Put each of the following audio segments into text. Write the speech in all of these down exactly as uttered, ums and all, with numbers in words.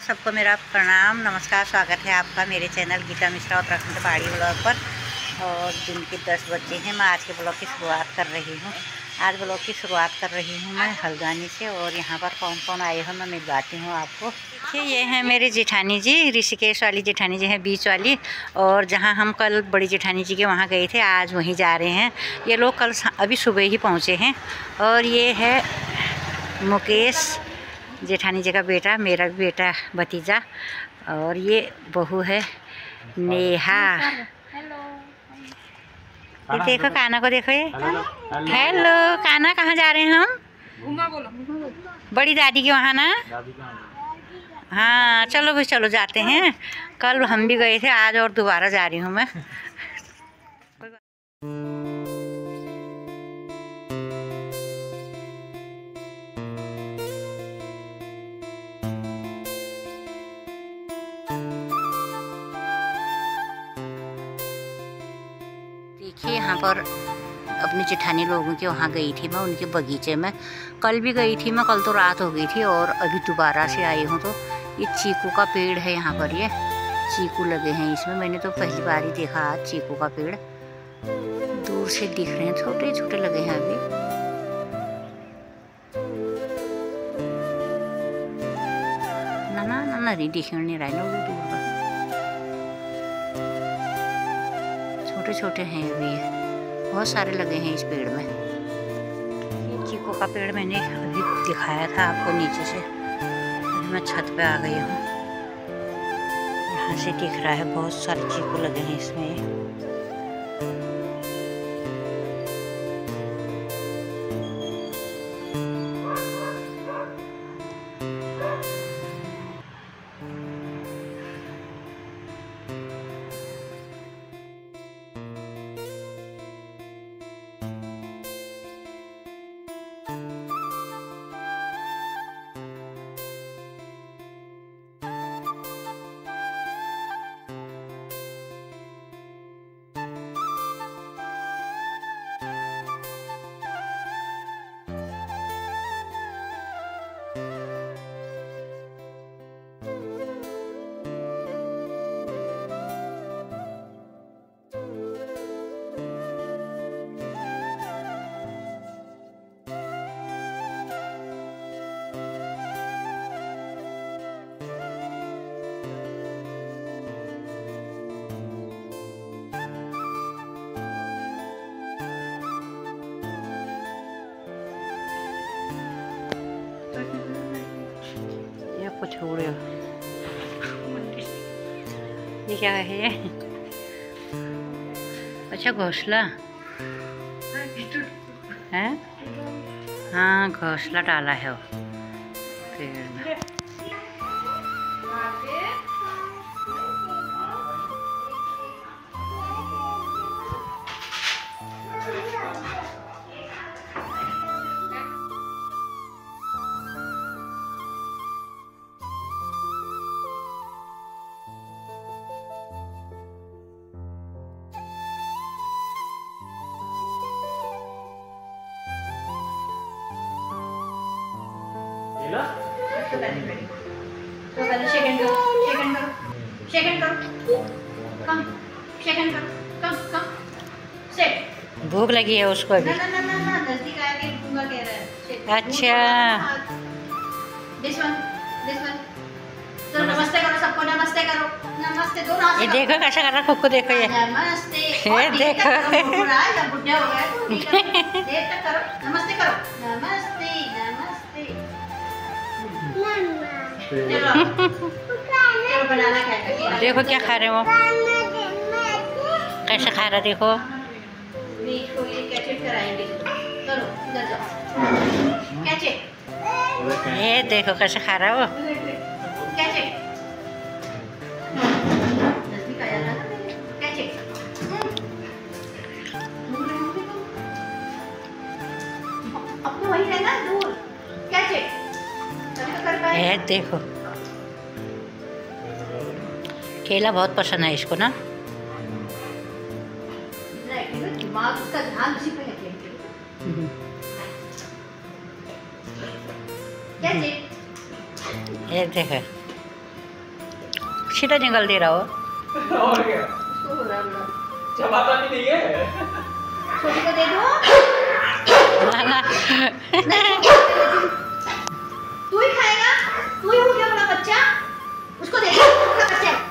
सबको मेरा प्रणाम नमस्कार। स्वागत है आपका मेरे चैनल गीता मिश्रा उत्तराखंड पहाड़ी ब्लॉग पर। और दिन के दस बजे हैं। मैं आज के ब्लॉग की शुरुआत कर रही हूँ। आज ब्लॉग की शुरुआत कर रही हूँ मैं हल्द्वानी से। और यहाँ पर कौन कौन आए हो मैं मिलवाती हूँ आपको। देखिए ये हैं मेरी जेठानी जी, ऋषिकेश वाली जेठानी जी हैं, बीच वाली। और जहाँ हम कल बड़ी जेठानी जी के वहाँ गए थे, आज वहीं जा रहे हैं। ये लोग कल अभी सुबह ही पहुँचे हैं। और ये है मुकेश जेठानी जी का बेटा, मेरा भी बेटा भतीजा। और ये बहू है नेहा। ये देखो काना को, देखो ये हेलो। काना कहाँ जा रहे हैं हम? घूमा बोलो। बड़ी दादी के वहाँ ना। हाँ चलो भाई, चलो जाते हैं। कल हम भी गए थे, आज और दोबारा जा रही हूँ मैं। देखिए यहाँ पर अपनी जेठानी लोगों के वहाँ गई थी मैं, उनके बगीचे में। कल भी गई थी मैं, कल तो रात हो गई थी। और अभी दोबारा से आई हूँ। तो ये चीकू का पेड़ है यहाँ पर, ये चीकू लगे हैं इसमें। मैंने तो पहली बार ही देखा आज चीकू का पेड़। दूर से दिख रहे हैं, छोटे छोटे लगे हैं अभी। ना ना ना नहीं दिख नहीं रहा है ना, दूर का छोटे छोटे हैं अभी। बहुत सारे लगे हैं इस पेड़ में। ये चीकू का पेड़ मैंने अभी दिखाया था आपको नीचे से। अभी मैं छत पे आ गई हूँ। यहाँ से दिख रहा है, बहुत सारे चीकू लगे हैं इसमें। छोड़ो, ये क्या है? अच्छा घोंसला है। हाँ घोंसला डाला है वो पेड़ में। तो पहले शेकन करो, शेकन करो, शेकन करो, कम, शेकन करो, कम, कम, सेट। भूख लगी है उसको अभी। ना ना ना ना, नजदीक आके दूंगा कह रहा है। अच्छा। This one, this one. तो नमस्ते करो सबको, नमस्ते करो, नमस्ते दो हाथ। ये देखो कैसा कर रहा है, खुद को देखो ये। नमस्ते। ये देखो। बुढ़ा हो गया तो देर तक करो, नमस्ते करो, नमस्ते, नमस्ते। देखो क्या खा रहे हो, कैसे खा रहा देखो। ये देखो कैसे खा रहा हो। ये देखो केला बहुत पसंद है इसको ना। दिमाग उसका ध्यान उसी पे है। ये देखो सीधा निकल दे रहा हो। और क्या चबाता नहीं है। छोटी को दे दो। ना ना तू ही खाएगा, तू ही हो गया बड़ा बच्चा, उसको दे दो, बड़ा बच्चा है।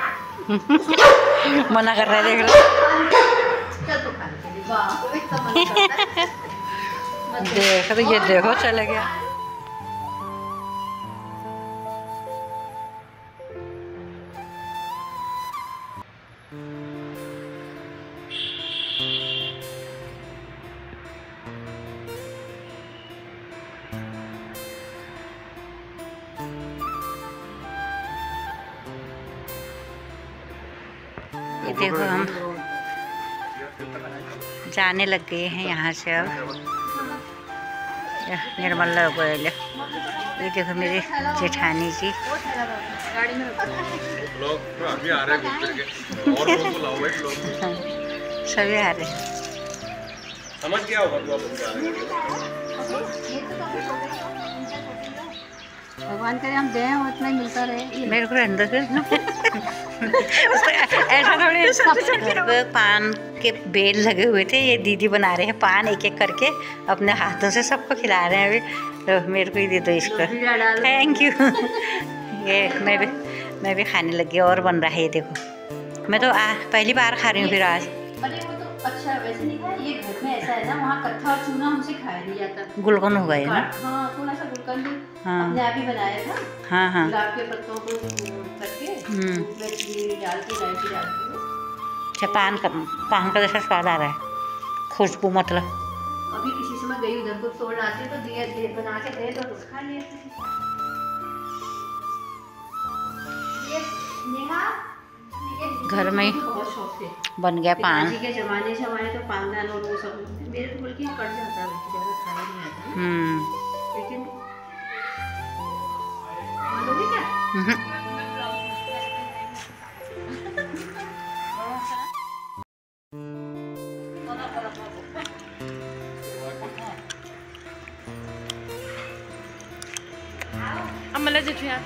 मना कर रहा है, देख लो। चल तू खा ले। वाह इतना मना करता है। देख तो ये देखो चले गया। ये देखो हम जाने लग गए हैं यहाँ से अब। निर्मला गोयल, ये देखो मेरी जेठानी जी। लोग अभी आ रहे हैं घूम फिर के, और लोग बुलाओ भाई लोग सभी आ रहे हैं। समझ गया होगा तू अब उनके आने भगवान करे हम दें और इतना ही मिलता रहे। मेरे को अंदर से ऐसा थोड़ी। पान के बेल लगे हुए थे, ये दीदी बना रहे हैं पान एक एक करके अपने हाथों से सबको खिला रहे हैं अभी। तो मेरे को ही दे दो इसको, थैंक यू। ये मैं भी मैं भी खाने लगी और बन रहा है। ये देखो मैं तो आ, पहली बार खा रही हूँ फिर आज। अरे वो तो अच्छा वैसे नहीं खाया, ये घर में ऐसा है ना, वहाँ कट्ठा और चूना हमसे खाया नहीं जाता। गुलकंद हो गए ना। हाँ थोड़ा सा गुलकंद हाँ। अपने आप ही बनाया था। हाँ हाँ गुलाब के पत्तों को करके दूध में चीनी डाल के इलायची डाल के। अच्छा पान का पान का जैसा स्वाद आ रहा है, खुशबू मतलब। अभी किसी समय गई उधर को तोड़ आती तो दिए दे बना के दे तो खा लिए। ये नेहा घर में ही बहुत शौक से बन गया पान। पिताजी के जमाने से हमारे तो पानदान और वो सब मेरे को बल्कि कट जाता है, ज़्यादा खाया नहीं आता है। हम्म लेकिन मालूम है क्या? हम्म। आम्हाला जे आता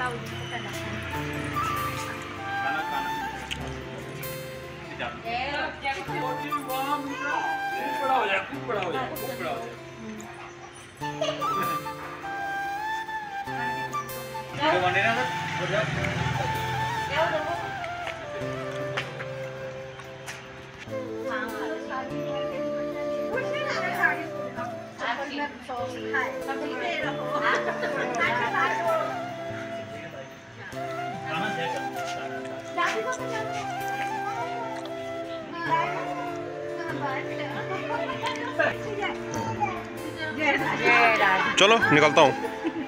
बड़ा हो जाए, खूब बड़ा हो जाए, खूब बड़ा हो जाए। तो बने ना हो जाए। चलो निकलता हूँ।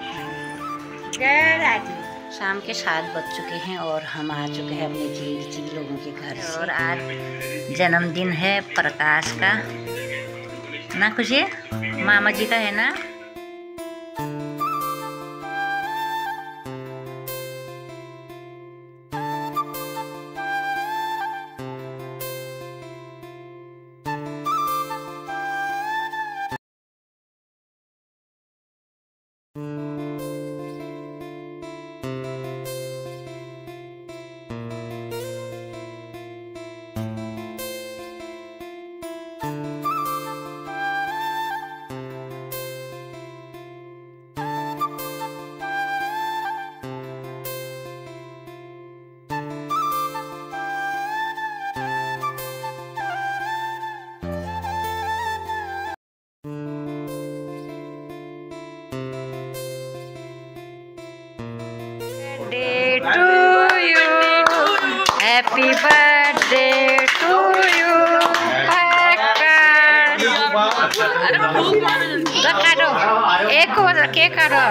शाम के सात बज चुके हैं और हम आ चुके हैं अपने जी जी लोगों के घर से। और आज जन्मदिन है प्रकाश का ना, खुशी मामा जी का है ना। Birthday to you, happy birthday to you, प्रकाश। काटो, एक को केक काटो।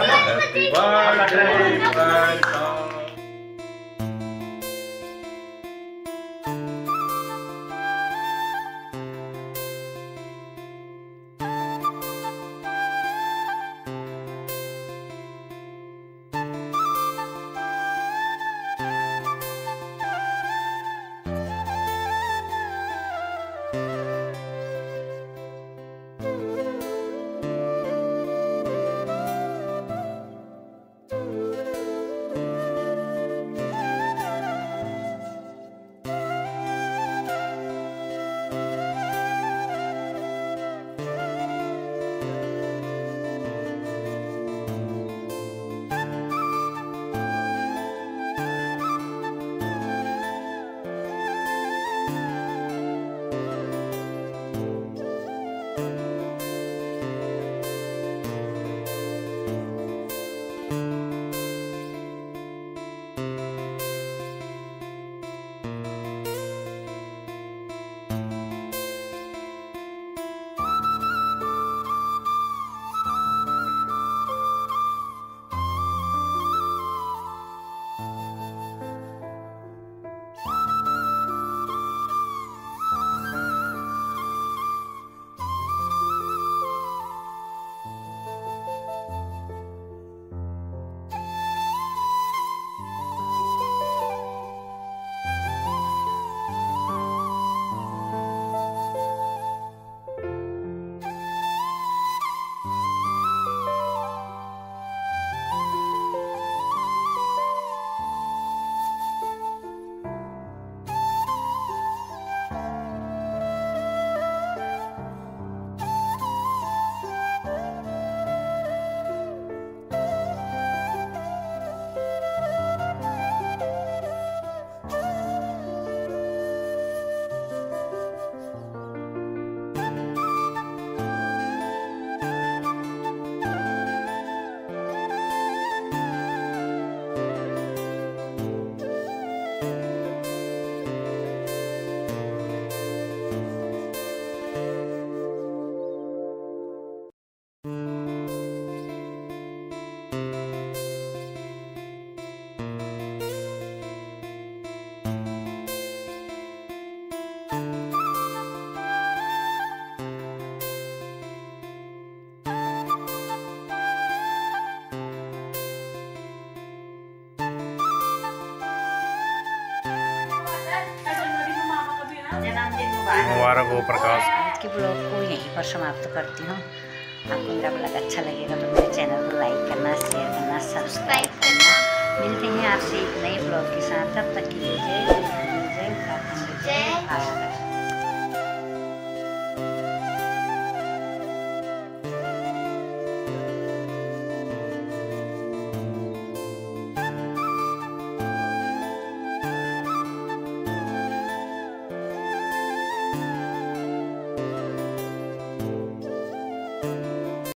मुबारक हो प्रकाश। आज के ब्लॉग को यहीं पर समाप्त करती हूँ। आपको मेरा ब्लॉग अच्छा लगेगा तो मेरे चैनल को लाइक करना, शेयर करना, सब्सक्राइब करना। मिलते हैं आपसे एक नए ब्लॉग के साथ। तब तक के लिए जय जय जय उत्तराखंड, जय भारत।